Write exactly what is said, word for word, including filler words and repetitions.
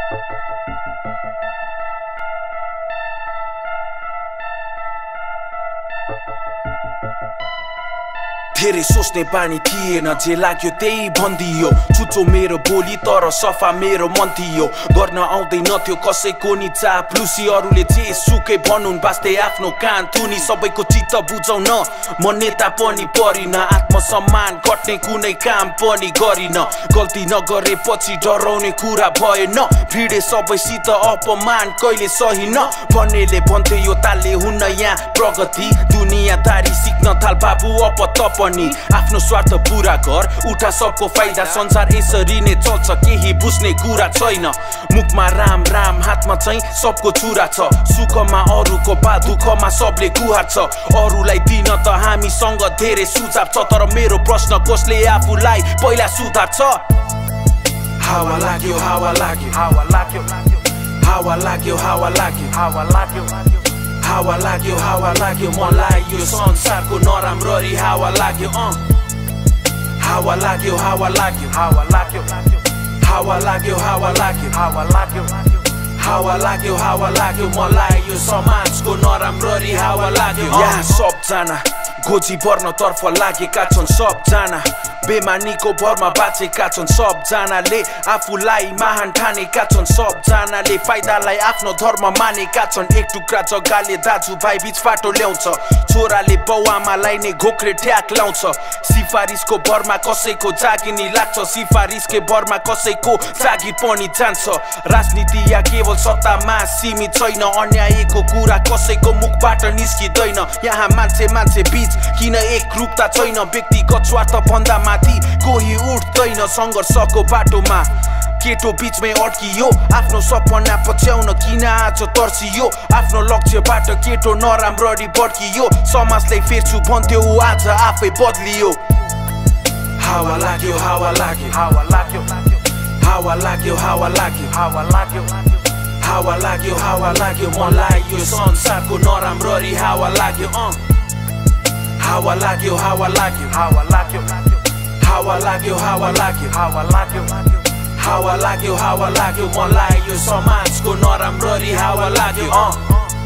धेरै सोच्ने बानी थिएन जे लाग्यो त्यही भन्दियो छुचो मेरो बोली तर सफा मेरो मन थियो गर्न आउँदैन थियो कसैको नि चाप्लुसी अरूले जे सुकै भनुन् बास्ते आफ्नो कान थुनी सबैको चित्त बुझाउन म नेता पनि परिन आत्मसम्मान घट्ने कुनै काम पनि गरिन गल्ती नगरेपछि डराउने कुरा भएन भिडे सबैसित अपमान कहिले सहिन भन्नेले भन्थे यो तालले हुन्न यहाँ प्रगति दुनियादारी सिक्न थाल बाबु अब त आफ्नो स्वार्थ पूरा गर उठा सबको फाइदा संसार यसरी नै चल्छ केही बुझ्ने कुरा छैन मुखमा राम राम हातमा चाहिँ सबको छुरा छ सुखमा अरूको पा दुःखमा सबले गुहार छ अरूलाई दिन त हामीसँग धेरै सुझाव छ तर मेरो प्रश्न कसले आफूलाई पहिला सुधार छ हावा लाग्यो हावा लाग्यो हावा लाग्यो हावा लाग्यो हावा लाग्यो हावा लाग्यो हावा लाग्यो हावा लाग्यो मलाई यो संसारको नराम्ररी हावा लाग्यो अ हावा लाग्यो हावा लाग्यो हावा लाग्यो हावा लाग्यो हावा लाग्यो हावा लाग्यो हावा लाग्यो हावा लाग्यो मलाई यो समाजको नराम्ररी हावा लाग्यो यहाँ सबजना गोजी पर्न तर्फ लागेका छन् सबजना बेमानीको भरमा बाँचेका छन् सबजनाले आफूलाई महान ठानेका छन् सबजनाले फाइदालाई आफ्नो धर्म मानेका छन् एक टुक्रा जग्गाले दाजुभाइ बीच फाटो ल्याउँछ छोराले बाउआमालाई नै घोक्रे ठ्याक लाउँछ सिफारिसको भरमा कसैको जागिनी लाग्छ सिफारिसकै भरमा कसैको जागिर पनि जान्छ राजनीति या केवल सत्तामा सीमित छैन अन्यायको कुरा कसैको मुखबाट निस्किँदैन यहाँ मान्छे मान्छे बीच किन एकरूपता छैन व्यक्तिगत स्वार्थ भन्दा माथि कोही उठ्दैन संघर्षको बाटोमा केटो बीचमै अड्कियो आफ्नो सपना पछ्याउन किन आज तर्सियो आफ्नो लक्ष्यबाट केटो नराम्ररी भड्कियो समाजलाई फेर्छु भन्थ्यो आज आफै बदलियो हावा लाग्यो हावा लाग्यो हावा लाग्यो हावा लाग्यो हावा लाग्यो हावा लाग्यो हावा लाग्यो हावा लाग्यो मलाई यो संसारको नराम्ररी हावा लाग्यो अ हावा लाग्यो हावा लाग्यो हावा लाग्यो हावा लाग्यो हावा लाग्यो हावा लाग्यो हावा लाग्यो हावा लाग्यो मलाई यो समाजको नराम्ररी हावा लाग्यो अ